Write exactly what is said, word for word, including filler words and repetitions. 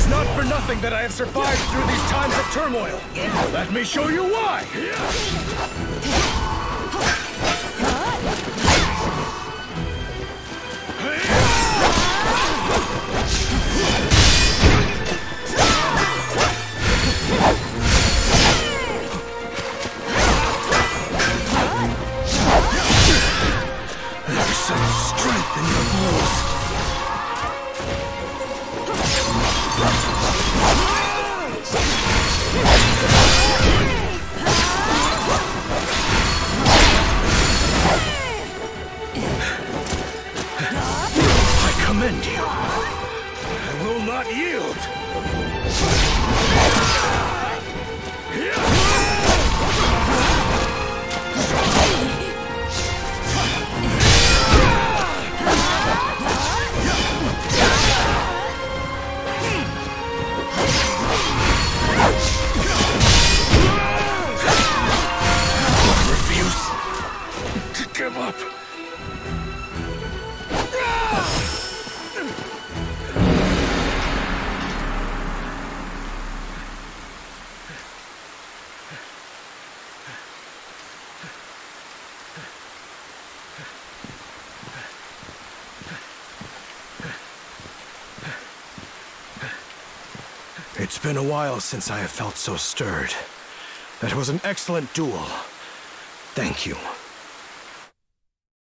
It's not for nothing that I have survived through these times of turmoil. Let me show you why! There's such strength in your blows. I commend you. I will not yield. Give up. It's been a while since I have felt so stirred. That was an excellent duel. Thank you.